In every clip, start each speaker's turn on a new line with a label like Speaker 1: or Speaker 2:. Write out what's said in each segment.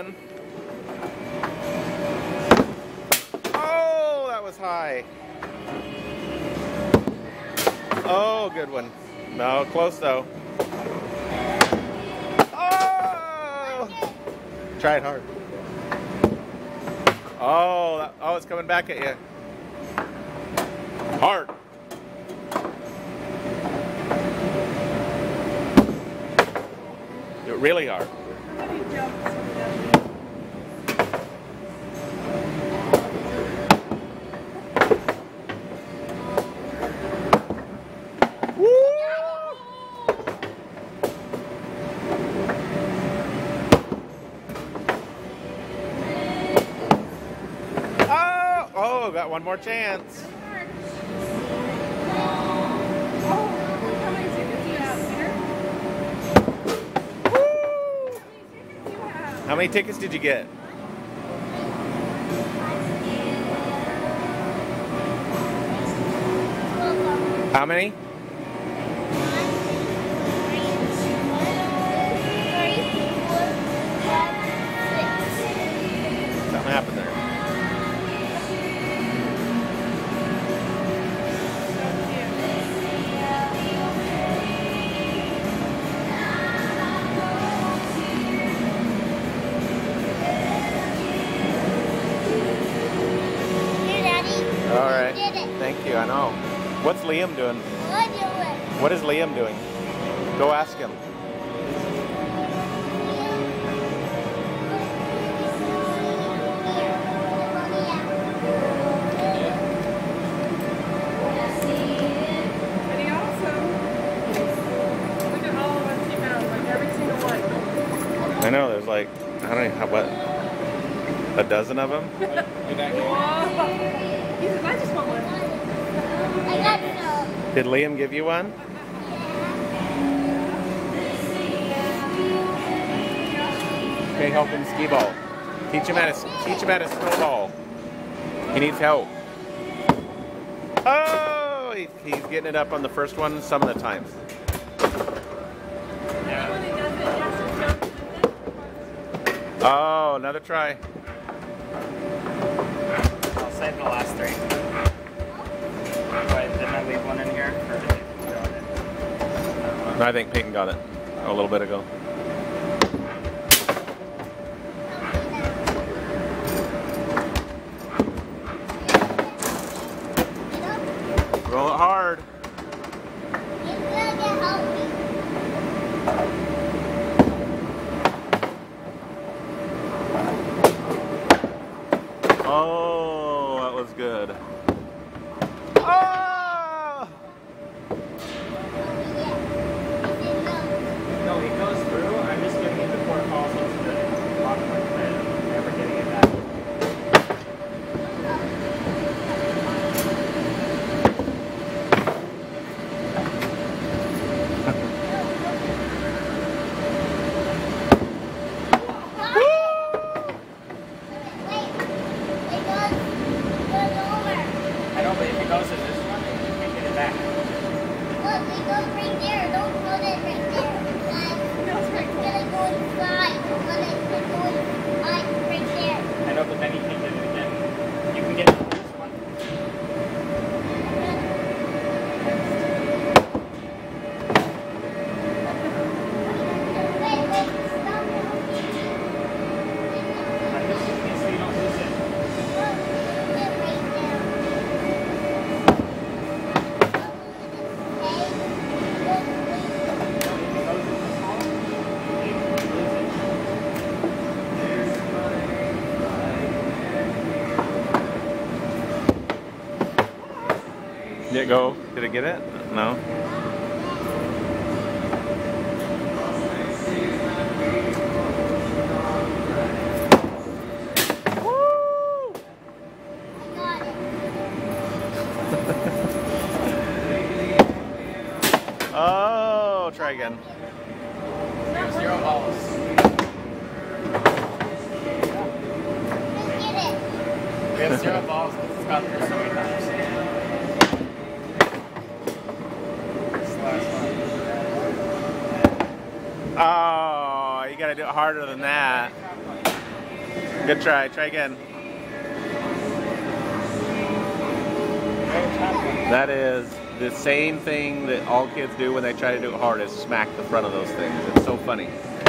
Speaker 1: again. Oh, that was high. Oh, good one. No, close though. Oh! Try it hard. Oh, oh, it's coming back at you. Hard. Really hard. Oh, got one more chance. How many tickets did you get? How many? Something happened there. All right. Thank you. I know. What's Liam doing? What is Liam doing? Go ask him.
Speaker 2: Pretty awesome. Look at all of us he found, like every single one.
Speaker 1: I know. There's like, I don't know what, a dozen of them.
Speaker 2: Whoa. He said, I just want one.
Speaker 3: I got some.
Speaker 1: Did Liam give you one? Okay, help him skee ball. Teach him how to snowball. He needs help. Oh, he's getting it up on the first one some of the times. Oh, another try.
Speaker 4: I'll save the last three. Wait, didn't I leave one in here? Or did you throw it in?
Speaker 1: No, I think Peyton got it a little bit ago. Roll it hard. Oh, that was good. Oh!
Speaker 4: No, it goes through. I'm just giving it the port calls to the bottom of the bed. Never getting it back. I know, but if it goes to this one, you can't get it back.
Speaker 3: Look, it goes right there. Don't put it right there. It's gonna go inside. Let it go inside right there.
Speaker 4: I know, but then you can't get it again. You can get it to this one.
Speaker 3: Wait, stop it.
Speaker 4: I'm just in case you don't lose it.
Speaker 3: Look, put it right there.
Speaker 1: Did it go? Did it get it? No. Oh, try again.
Speaker 4: We have 0 balls. We have 0 balls because it's gone through so many times. This last one.
Speaker 1: Oh, you gotta do it harder than that. Good try. Try again. That is the same thing that all kids do when they try to do it hard, is smack the front of those things. It's so funny.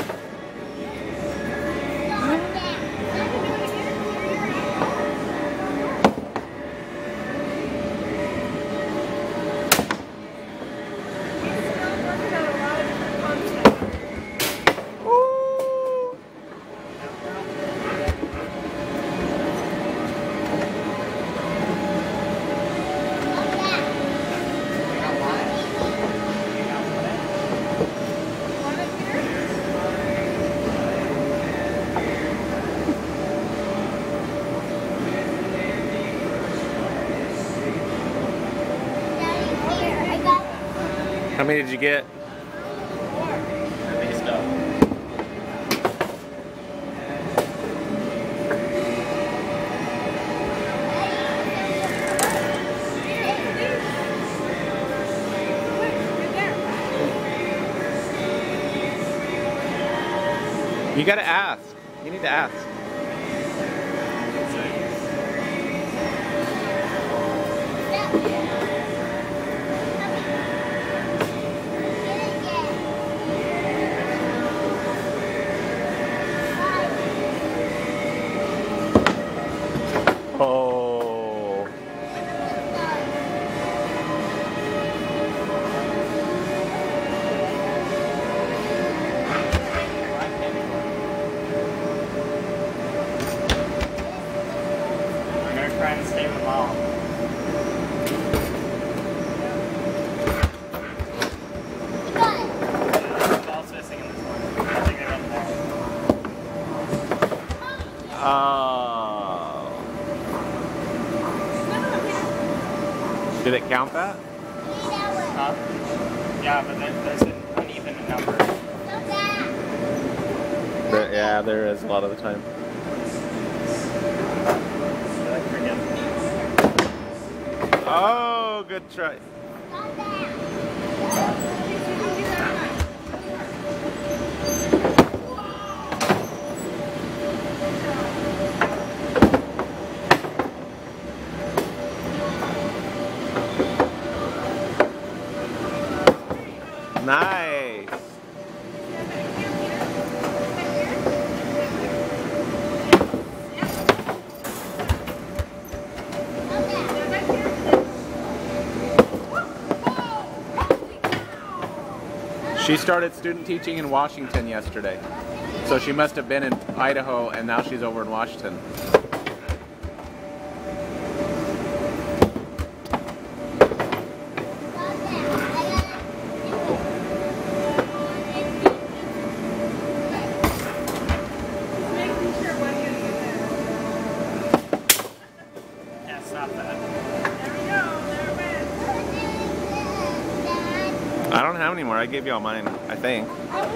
Speaker 1: How many did you get?
Speaker 4: These go.
Speaker 1: You gotta ask. You need to ask. Oh.
Speaker 4: I'm gonna try and stay with Mom. Ball's missing in this one. I think I got the ball.
Speaker 1: Oh. Did it count that?
Speaker 4: Huh? Yeah, but there's an uneven number.
Speaker 1: Yeah, there is a lot of the time.
Speaker 4: I forget.
Speaker 1: Oh, good try. Nice. She started student teaching in Washington yesterday. So she must have been in Idaho and now she's over in Washington.
Speaker 4: Yeah, stop that.
Speaker 1: I don't have any more. I gave you all mine, I think.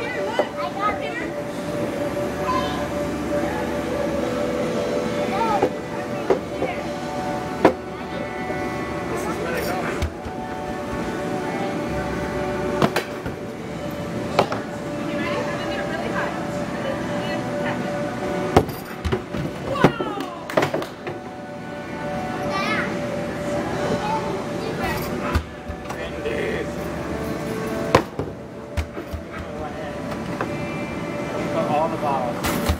Speaker 4: This is where they're going. All the balls.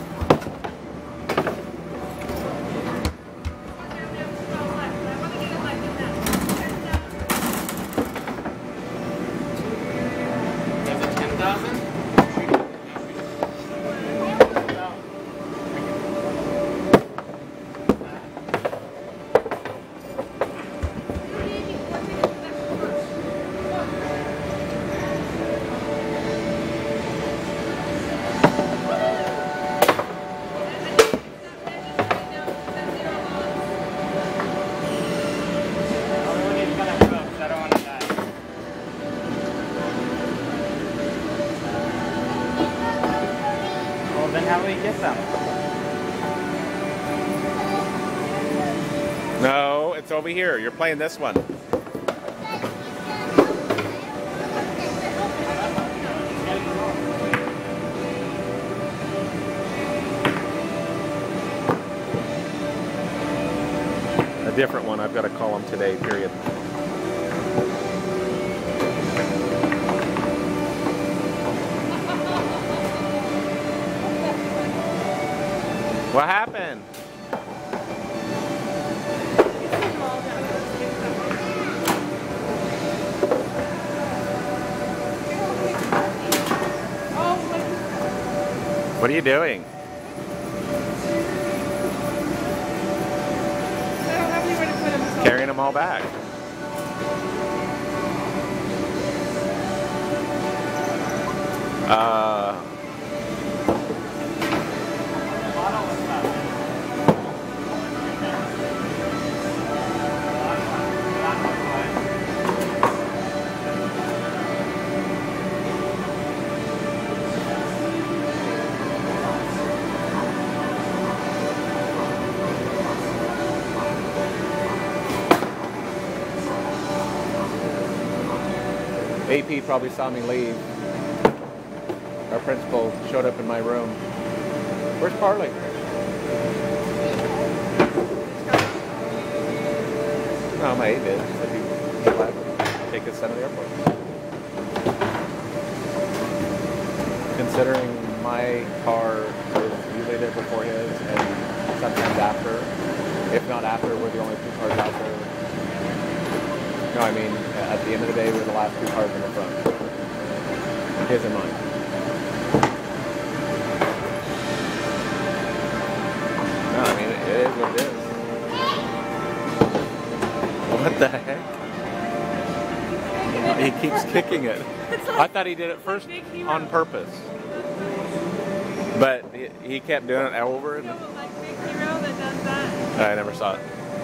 Speaker 4: There's a 10,000? Then how will you get them?
Speaker 1: No, it's over here. You're playing this one. different one. I've got to call him today, period. What happened? What are you doing? Carrying them all back. AP probably saw me leave. Our principal showed up in my room. Where's Carly? No, my aide did. He said he left. Take his son to the airport. Considering my car is usually there before his and sometimes after. If not after, we're the only two cars out there. No, I mean, at the end of the day, we're the last two cars in the front. His and mine. No, I mean, it is what it is. What the heck? He keeps kicking it. I thought he did it first on purpose. But he kept doing it over. And I never saw it.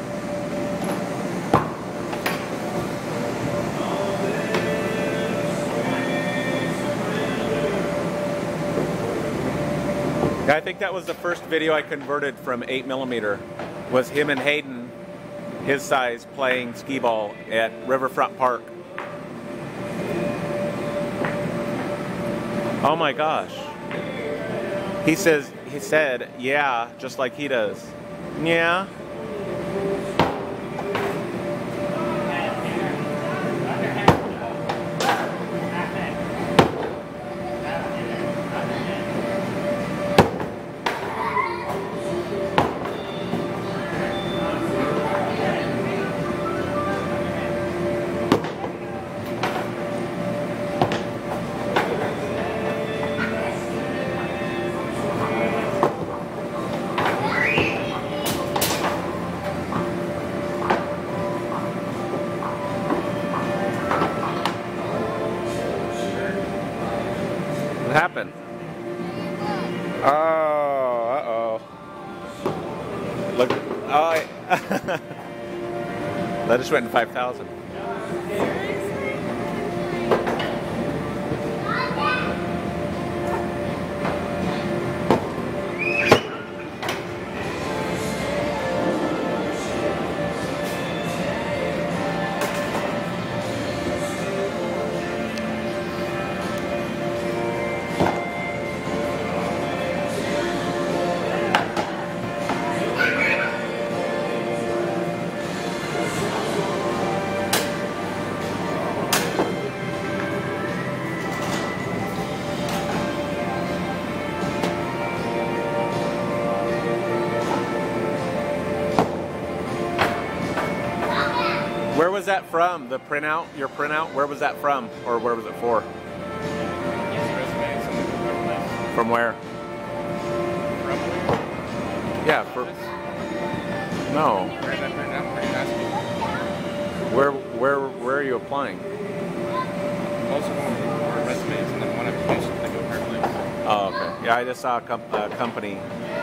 Speaker 1: I think that was the first video I converted from 8mm. Was him and Hayden, his size, playing skee ball at Riverfront Park. Oh my gosh. He said, yeah, just like he does. Yeah. What happened? Oh, uh-oh. Look, oh, that just went in 5,000. Where was that from? The printout? Your printout? Where was that from? Or where was it for? From where? Yeah, for... No. Where are you applying?
Speaker 5: Most of them are resumes, and then one application to go perfect.
Speaker 1: Oh, okay. Yeah, I just saw a company.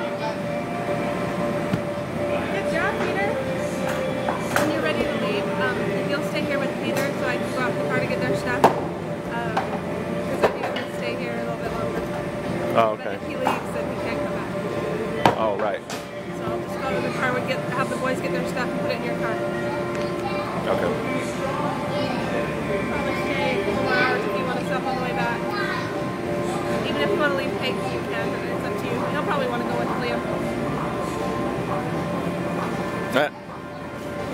Speaker 2: Good job, Peter. When you're ready to leave, if you'll stay here with Peter so I can go out the car to get their stuff. Because I think I'm going to stay here a little bit longer.
Speaker 1: Oh, okay.
Speaker 2: But if he leaves, then he can't come back.
Speaker 1: Oh, right.
Speaker 2: So I'll just go to the car and have the boys get their stuff and put it in your car.
Speaker 1: Okay.
Speaker 2: Probably stay a couple more hours if you want to stop all the way back. Even if you want to leave Peyton, you can, but it's up to you. He'll probably want to go with Liam.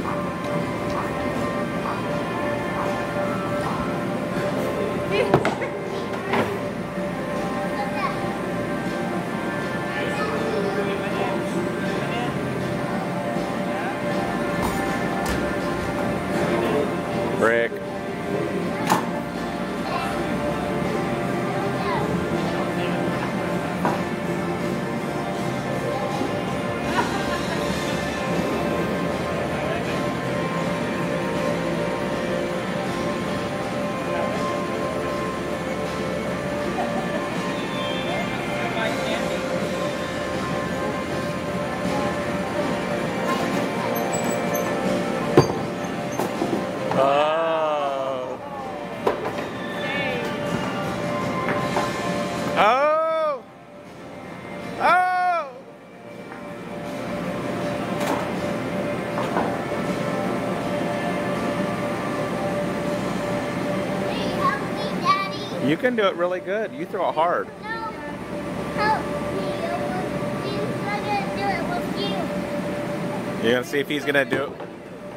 Speaker 1: You can do it really good. You throw it hard.
Speaker 3: No. Help me. He's not gonna do it with you.
Speaker 1: You're gonna see if he's gonna do it.
Speaker 3: Look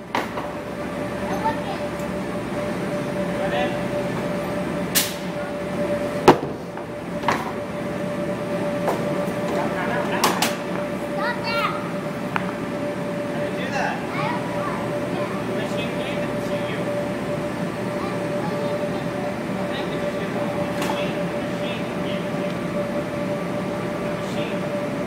Speaker 3: Stop that.
Speaker 4: How did you do that?
Speaker 3: I don't want to.
Speaker 4: Machine gave it to you. I think it just gave it to you. Machine gave it to you. Machine.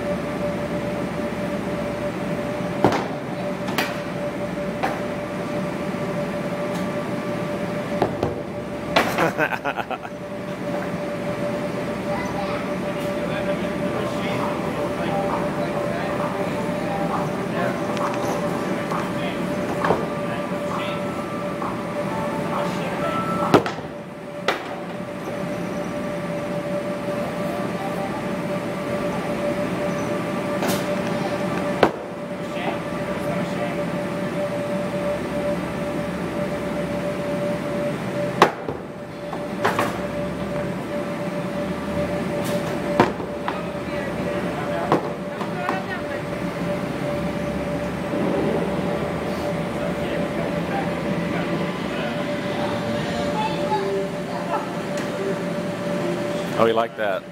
Speaker 1: Oh, you like that?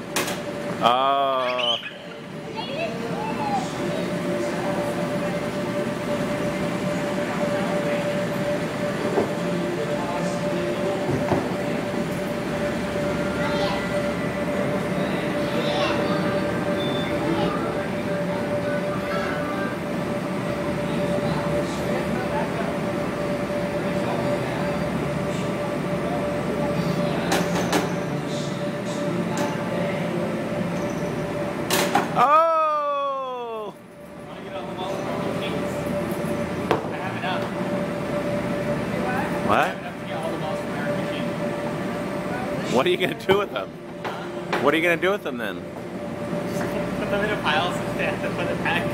Speaker 1: Oh. Oh!
Speaker 4: I want to get all the balls from the Kings. I have enough. I
Speaker 1: What?
Speaker 4: have enough to get all the balls from American King.
Speaker 1: What are you gonna do with them? What are you gonna do with them then?
Speaker 4: Put them in a pile so they have to put it back.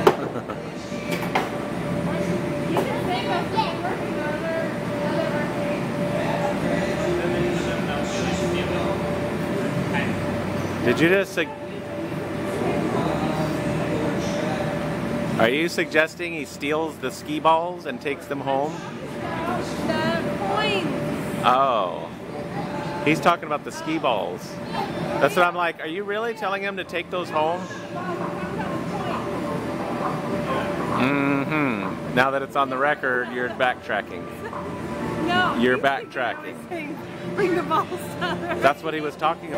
Speaker 2: You can save us from working on another birthday.
Speaker 1: Did you just Are you suggesting he steals the skee balls and takes them home?
Speaker 2: The coins.
Speaker 1: Oh. He's talking about the skee balls. That's what I'm like, are you really telling him to take those home? Mm-hmm. Now that it's on the record, you're backtracking.
Speaker 2: No.
Speaker 1: You're
Speaker 2: he's
Speaker 1: backtracking.
Speaker 2: saying, bring the balls down.
Speaker 1: That's what he was talking about.